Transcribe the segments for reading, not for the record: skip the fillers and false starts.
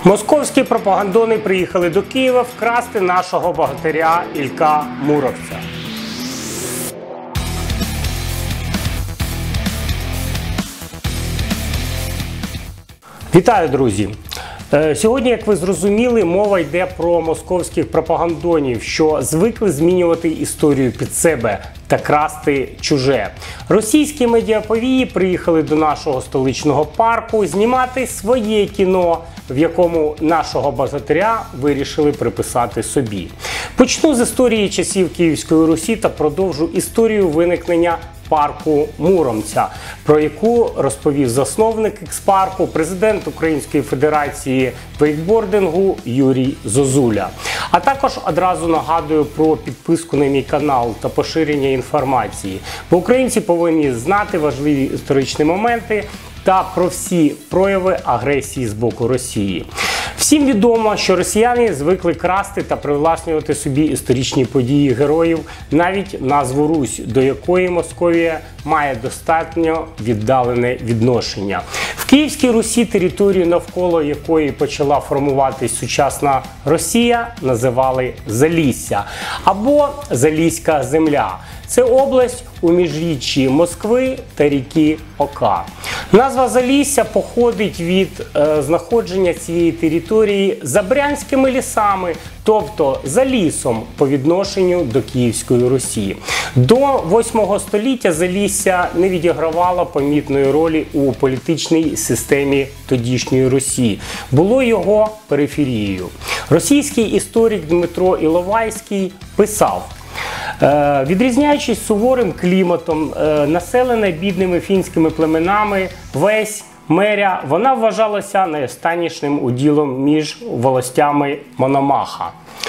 Московські пропагандони приїхали до Києва вкрасти нашого богатиря Ілька Муромця. Вітаю, друзі! Сьогодні, як ви зрозуміли, мова йде про московських пропагандонів, що звикли змінювати історію під себе та красти чуже. Російські медіаповії приїхали до нашого столичного парку знімати своє кіно, в якому нашого богатиря вирішили приписати собі. Почну з історії часів Київської Русі та продовжу історію виникнення парку Муромця, про яку розповів засновник експарку, президент Української Федерації вейкбордингу Юрій Зозуля. А також одразу нагадую про підписку на мій канал та поширення інформації, бо українці повинні знати важливі історичні моменти та про всі прояви агресії з боку Росії. Всім відомо, що росіяни звикли красти та привласнювати собі історичні події героїв, навіть назву Русь, до якої Московія має достатньо віддалене відношення. В Київській Русі територію, навколо якої почала формуватись сучасна Росія, називали Залісся або Заліська земля. Це область у міжріччі Москви та ріки Ока. Назва Залісся походить від знаходження цієї території за брянськими лісами, тобто за лісом по відношенню до Київської Русі. До 8 століття Залісся не відігравало помітної ролі у політичній системі тодішньої Русі. Було його периферією. Російський історик Дмитро Іловайський писав: відрізняючись суворим кліматом, населена бідними фінськими племенами, весь Меря, вона вважалася найостаннішнім уділом між волостями Мономаха.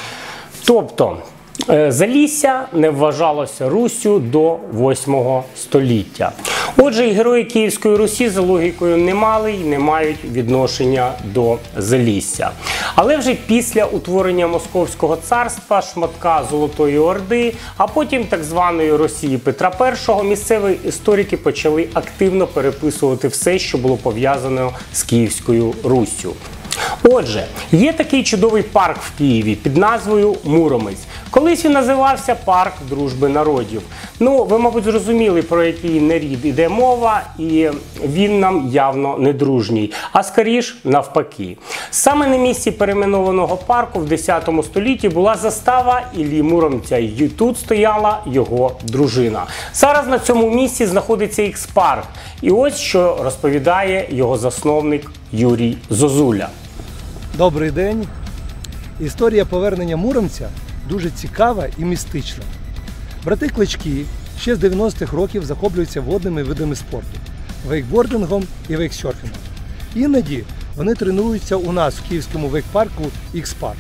Тобто, Залісся не вважалося Руссю до 8 століття. Отже, і герої Київської Русі за логікою не мали і не мають відношення до Залісся. Але вже після утворення Московського царства, шматка Золотої Орди, а потім так званої Росії Петра І, місцеві історики почали активно переписувати все, що було пов'язано з Київською Руссю. Отже, є такий чудовий парк в Києві під назвою Муромець. Колись він називався Парк Дружби народів. Ну, ви, мабуть, зрозуміли, про який нарід іде мова, і він нам явно не дружній, а скоріш навпаки. Саме на місці перейменованого парку в 10 столітті була застава Іллі Муромця, і тут стояла його дружина. Зараз на цьому місці знаходиться експарк, і ось що розповідає його засновник Юрій Зозуля. Добрий день. Історія повернення Муромця дуже цікава і містична. Брати Клички ще з 90-х років захоплюються водними видами спорту – вейкбордингом і вейксерфінгом. Іноді вони тренуються у нас в київському вейкпарку X-Park.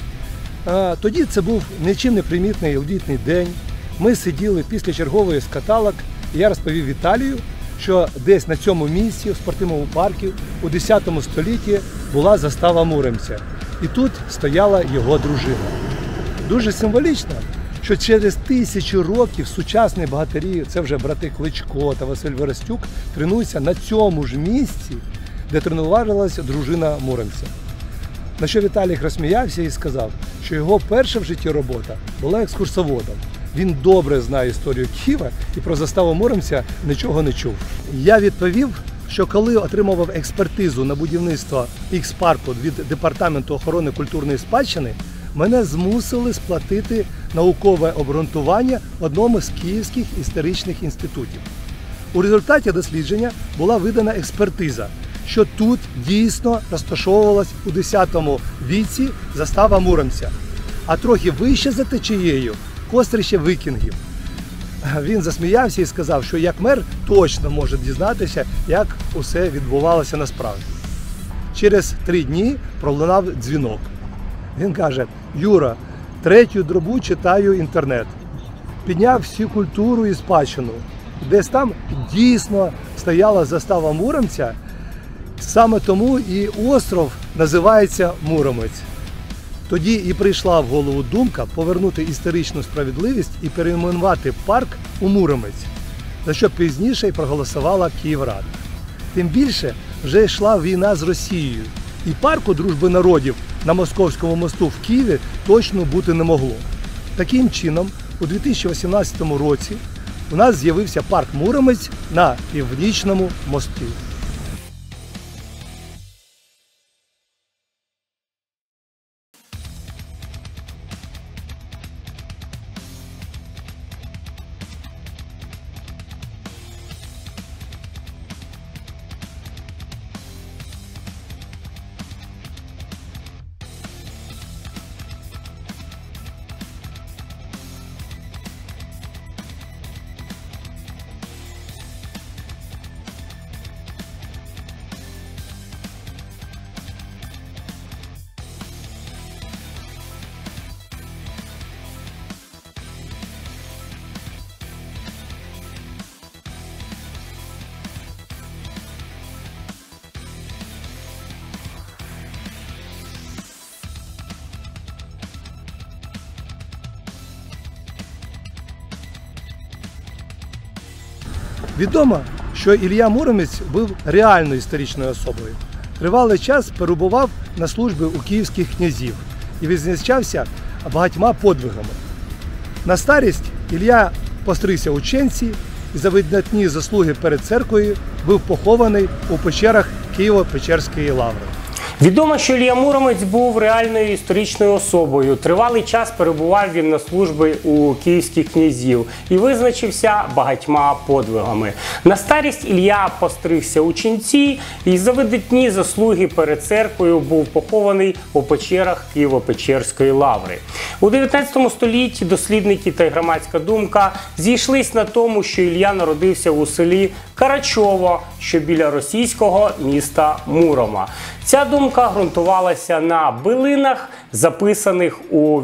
Тоді це був нічим не примітний літній день. Ми сиділи після чергової з каталок, і я розповів Віталію, що десь на цьому місці, в спортивному парку, у 10 столітті була застава Муромця. І тут стояла його дружина. Дуже символічно, що через 1000 років сучасні богатирі, це вже брати Кличко та Василь Верестюк, тренуються на цьому ж місці, де тренувалася дружина Муромця. На що Віталій розсміявся і сказав, що його перша в житті робота була екскурсоводом. Він добре знає історію Києва і про заставу Муромця нічого не чув. Я відповів, що коли отримував експертизу на будівництво X-парку від Департаменту охорони культурної спадщини, мене змусили сплатити наукове обґрунтування одному з київських історичних інститутів. У результаті дослідження була видана експертиза, що тут дійсно розташовувалась у 10 віці застава Муромця, а трохи вище за течією – кострище вікінгів. Він засміявся і сказав, що як мер точно може дізнатися, як усе відбувалося насправді. Через 3 дні пролунав дзвінок. Він каже: Юра, 3-ю добу читаю інтернет. Підняв всю культуру і спадщину. Десь там дійсно стояла застава Муромця, саме тому і остров називається Муромець. Тоді і прийшла в голову думка повернути історичну справедливість і перейменувати парк у Муромець, за що пізніше й проголосувала Київрада. Тим більше вже йшла війна з Росією, І парку дружби народів на Московському мосту в Києві точно бути не могло. Таким чином, у 2018 році у нас з'явився парк Муромець на Північному мості. Відомо, що Ілля Муромець був реальною історичною особою. Тривалий час перебував на службі у київських князів і відзначався багатьма подвигами. На старість Ілля постригся у ченці і за видатні заслуги перед церквою був похований у печерах Києво-Печерської лаври. Відомо, що Ілля Муромець був реальною історичною особою. Тривалий час перебував він на службі у київських князів і визначився багатьма подвигами. На старість Ілля постригся у ченці і за видатні заслуги перед церквою був похований у печерах Києво-Печерської лаври. У 19 столітті дослідники та громадська думка зійшлись на тому, що Ілля народився у селі Карачово, що біля російського міста Мурома. Ця думка ґрунтувалася на билинах, записаних у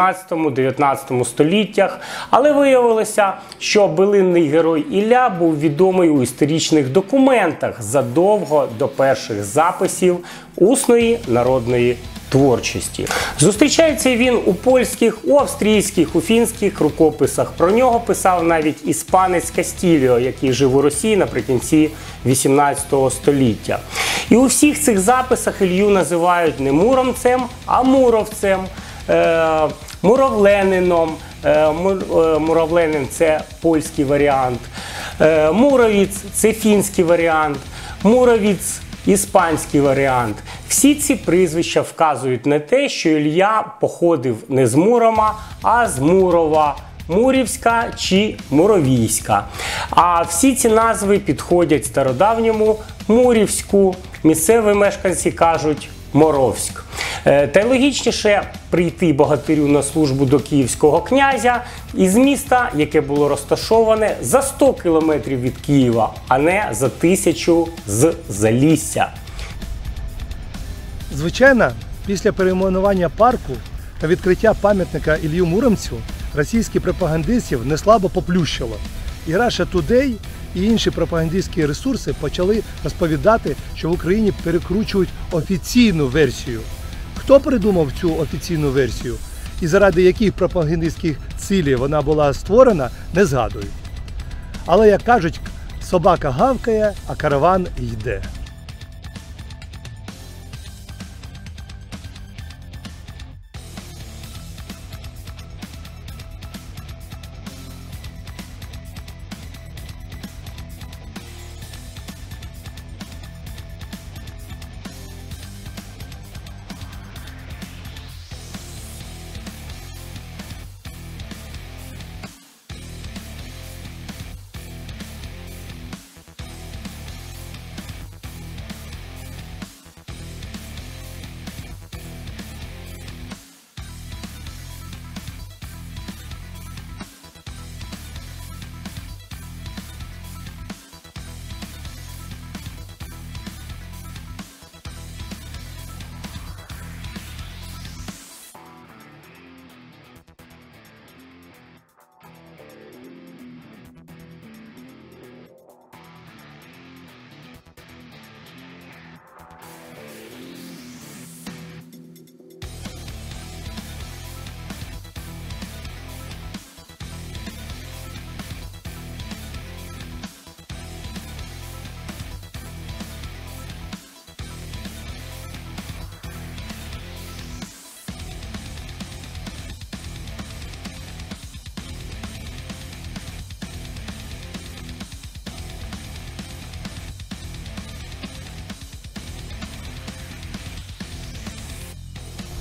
18-19 століттях, але виявилося, що билинний герой Ілля був відомий у історичних документах задовго до перших записів усної народної творчості. Зустрічається він у польських, у австрійських, у фінських рукописах. Про нього писав навіть іспанець Кастільо, який жив у Росії наприкінці 18 століття. І у всіх цих записах Ілью називають не муромцем, а муровцем, муровленином. Муровленин – це польський варіант. Муровіць – це фінський варіант. Муровіць – іспанський варіант. Всі ці прізвища вказують на те, що Ілля походив не з Мурома, а з Мурова, Мурівська чи Муровійська. А всі ці назви підходять стародавньому Мурівську. Місцеві мешканці кажуть Моровськ. Та й логічніше прийти богатирю на службу до київського князя із міста, яке було розташоване за 100 кілометрів від Києва, а не за 1000 з Залісся. Звичайно, після перейменування парку та відкриття пам'ятника Іллю Муромцю російських пропагандистів неслабо поплющило. І Russia Today і інші пропагандистські ресурси почали розповідати, що в Україні перекручують офіційну версію. Хто придумав цю офіційну версію і заради яких пропагандистських цілей вона була створена, не згадують. Але, як кажуть, собака гавкає, а караван йде.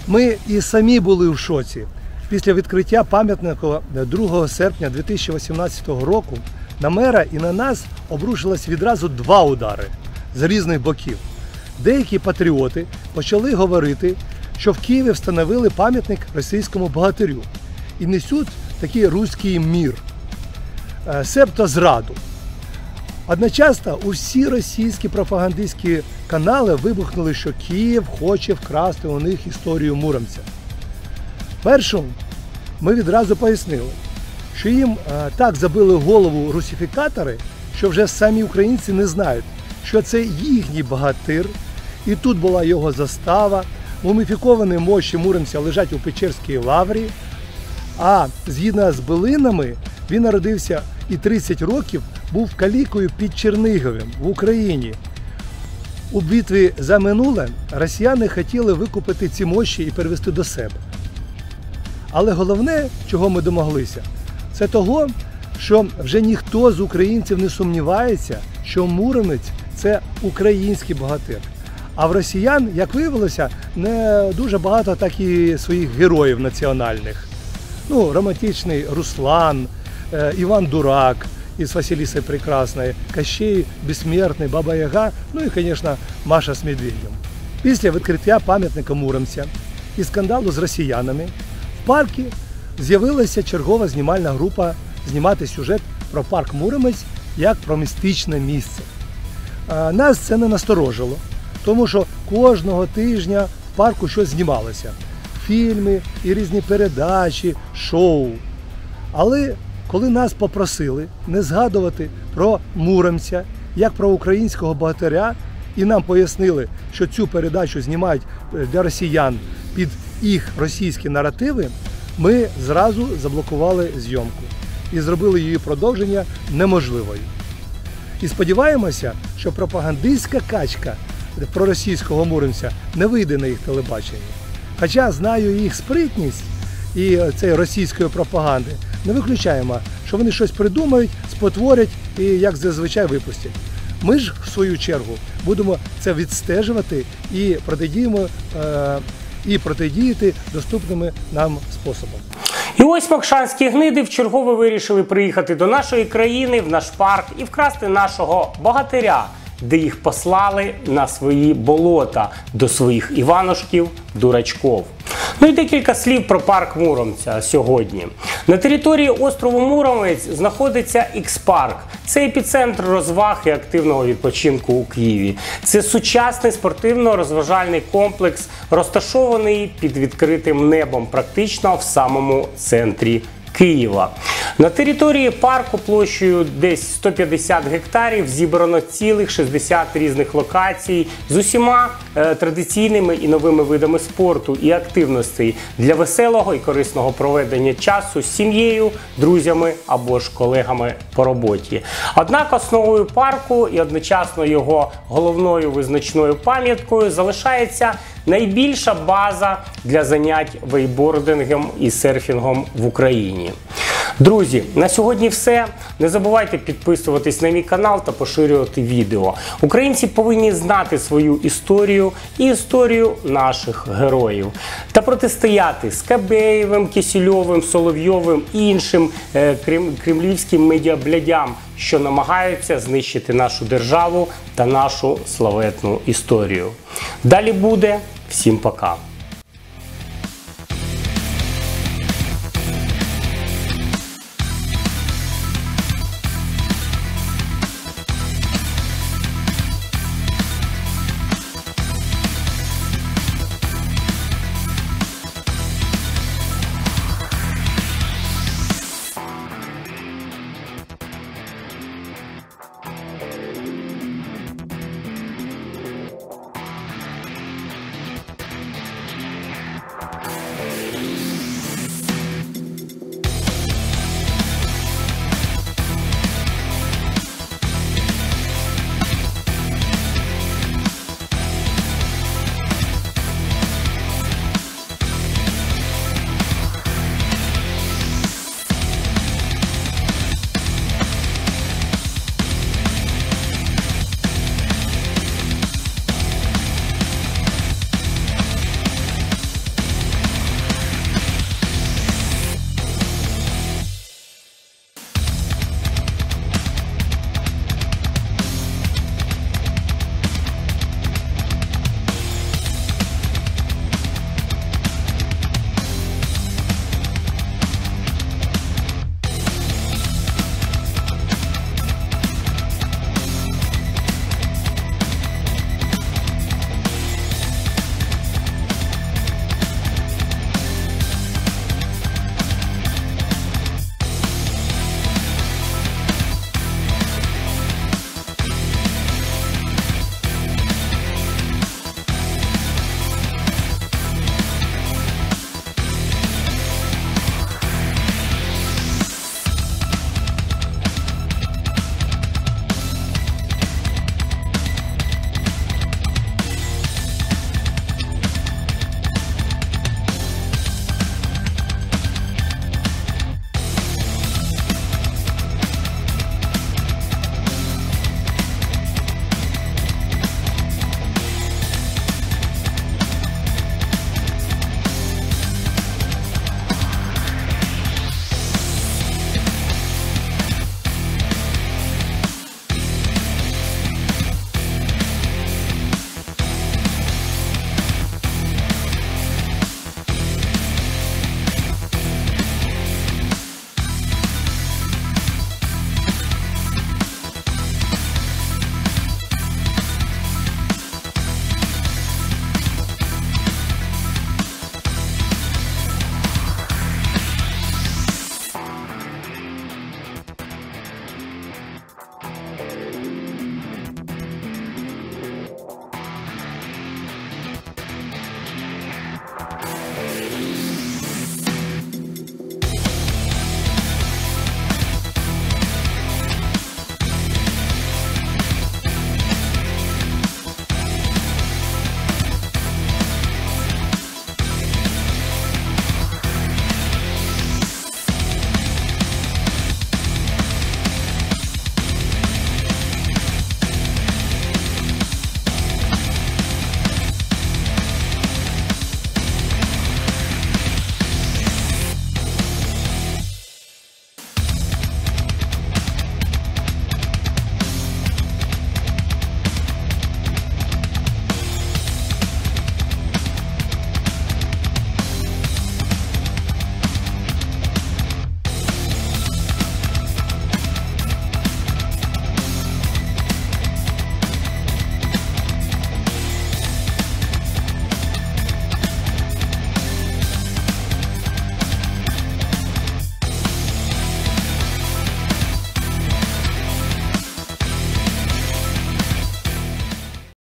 Ми і самі були в шоці. Після відкриття пам'ятника 2 серпня 2018 року на мера і на нас обрушилось відразу 2 удари з різних боків. Деякі патріоти почали говорити, що в Києві встановили пам'ятник російському богатирю і несуть такий руський мір, себто зраду. Одночасно усі російські пропагандистські канали вибухнули, що Київ хоче вкрасти у них історію муромця. Першим ми відразу пояснили, що їм так забили голову русифікатори, що вже самі українці не знають, що це їхній богатир, і тут була його застава, муміфіковані мощі муромця лежать у Печерській лаврі, а згідно з билинами він народився і 30 років був калікою під Черніговом в Україні. У битві за минуле росіяни хотіли викупити ці мощі і перевести до себе. Але головне, чого ми домоглися, це того, що вже ніхто з українців не сумнівається, що муромець – це український богатир. А в росіян, як виявилося, не дуже багато так і своїх героїв національних. Романтичний Руслан, Іван Дурак із Василисою Прекрасною, Кощей Безсмертний, Баба Яга, і, звісно, Маша з Медведем. Після відкриття пам'ятника муромця і скандалу з росіянами в парку з'явилася чергова знімальна група знімати сюжет про парк Муромець як про містичне місце. Нас це не насторожило, тому що кожного тижня в парку щось знімалося. Фільми і різні передачі, шоу. Але коли нас попросили не згадувати про муромця як про українського богатиря, і нам пояснили, що цю передачу знімають для росіян під їх російські наративи, ми зразу заблокували зйомку і зробили її продовження неможливою. І сподіваємося, що пропагандистська качка про російського муромця не вийде на їх телебаченні. Хоча знаю їх спритність і цієї російської пропаганди, не виключаємо, що вони щось придумають, спотворять і, як зазвичай, випустять. Ми ж, в свою чергу, будемо це відстежувати і протидіяти доступними нам способом. І ось мокшанські гниди вчергове вирішили приїхати до нашої країни, в наш парк і вкрасти нашого богатиря, де їх послали на свої болота, до своїх Іванушків, дурачков. І декілька слів про парк Муромця сьогодні. На території острову Муромець знаходиться Ікс-парк. Це епіцентр розваг і активного відпочинку у Києві. Це сучасний спортивно-розважальний комплекс, розташований під відкритим небом, практично в самому центрі Києва. На території парку площею десь 150 гектарів зібрано цілих 60 різних локацій з усіма традиційними і новими видами спорту і активностей для веселого і корисного проведення часу з сім'єю, друзями або ж колегами по роботі. Однак основою парку і одночасно його головною визначною пам'яткою залишається найбільша база для занять вейкбордингом і серфінгом в Україні. Друзі, на сьогодні все. Не забувайте підписуватись на мій канал та поширювати відео. Українці повинні знати свою історію і історію наших героїв. Та протистояти Скабєєвим, Кисельовим, Соловйовим і іншим кремлівським медіаблядям, що намагаються знищити нашу державу та нашу славетну історію. Далі буде. Всім пока.